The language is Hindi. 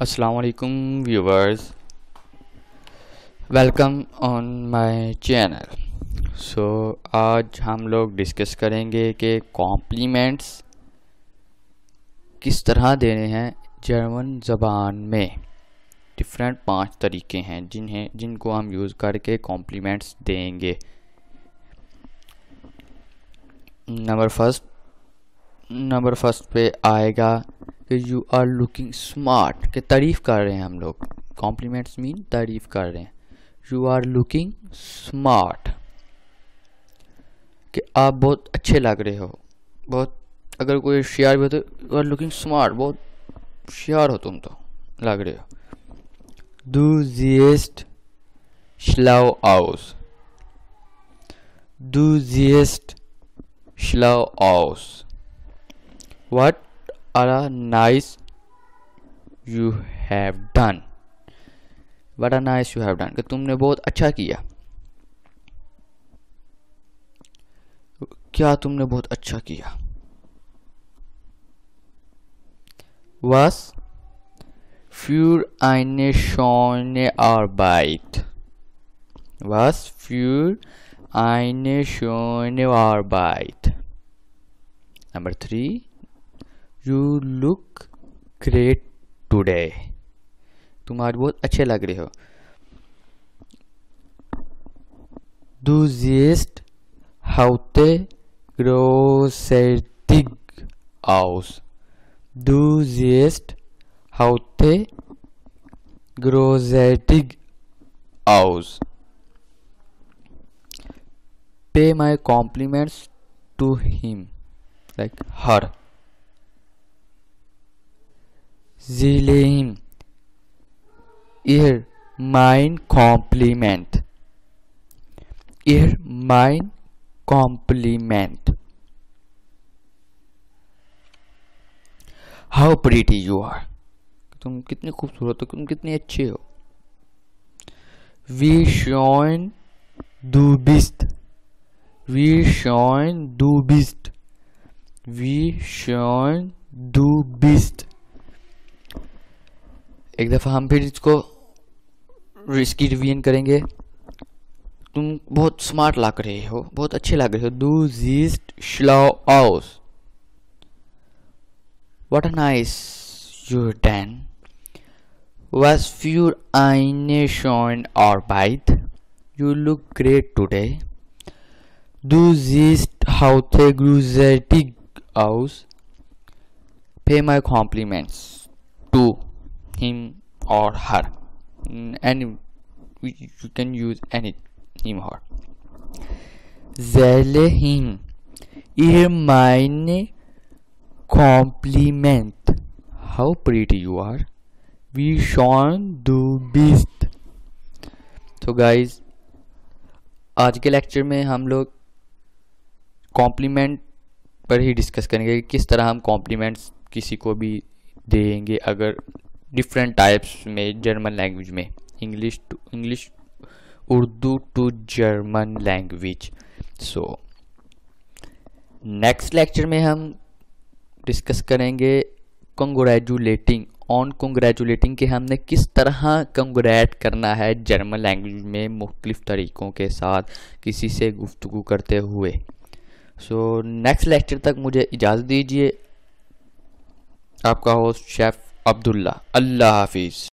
अस्सलाम वालेकुम viewers, welcome on my channel. So आज हम लोग डिस्कस करेंगे कि कॉम्प्लीमेंट्स किस तरह देने हैं जर्मन ज़बान में। डिफरेंट 5 तरीके हैं जिनको हम यूज़ करके कॉम्प्लीमेंट्स देंगे। नंबर फर्स्ट पे आएगा कि यू आर लुकिंग स्मार्ट, कि तारीफ़ कर रहे हैं हम लोग। कॉम्प्लीमेंट्स मीन तारीफ़ कर रहे हैं। यू आर लुकिंग स्मार्ट, कि आप बहुत अच्छे लग रहे हो। बहुत अगर कोई होशियार भी हो तो यू आर लुकिंग स्मार्ट, बहुत होशियार हो तुम तो लग रहे हो। Du siehst schlau aus. Du siehst schlau aus. What a nice you have done. What a nice you have done. कि तुमने बहुत अच्छा किया। क्या तुमने बहुत अच्छा किया। Was für eine schöne Arbeit. Was für eine schöne Arbeit. Number 3. You look great today. तुम आज बहुत अच्छे लग रहे हो। Du siehst heute großartig aus. Du siehst heute großartig aus. Pay my compliments to him, like her. Zile him ihr mein Compliment. Ihr mein Compliment. How pretty you are. तुम कितने खूबसूरत हो, तुम कितने अच्छे हो। Wie schön du bist. Wie schön du bist. Wie schön du bist. एक दफ़ा हम फिर इसको इसकी रिवीजन करेंगे। तुम बहुत स्मार्ट लग रहे हो, बहुत अच्छे लग रहे हो। Du siehst schlau aus. What a nice you're done. Was für eine schöne Arbeit. You look great today. Du siehst heute großartig aus. Pay my compliments to him or her. Any you can use any him or. Zelle him ihr meine Compliment. How pretty you are. Wie schön du bist. तो गाइज आज के लेक्चर में हम लोग कॉम्प्लीमेंट पर ही डिस्कस करेंगे कि किस तरह हम कॉम्प्लीमेंट्स किसी को भी देंगे अगर डिफरेंट टाइप्स में जर्मन लैंग्वेज में, English Urdu to German language. So next lecture में हम डिस्कस करेंगे कंग्रेचुलेटिंग ऑन कंग्रेचुलेटिंग, कि हमने किस तरह कंग्रेट करना है जर्मन लैंग्वेज में मुख्तलिफ तरीक़ों के साथ किसी से गुफ्तगू करते हुए। सो नेक्स्ट लेक्चर तक मुझे इजाज़त दीजिए। आपका होस्ट शेफ़ अब्दुल्ला। अल्लाह हाफिज़।